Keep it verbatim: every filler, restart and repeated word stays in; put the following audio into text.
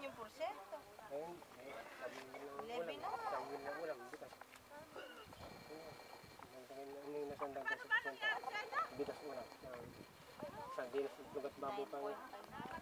din yung porsyento. Ayun, sabi ng Levy ulam. na. Sabi ng ulam, bitas. Ano yung nasandang sa porsyento? Bitas ulam. Sardinas, lugat baboy pa.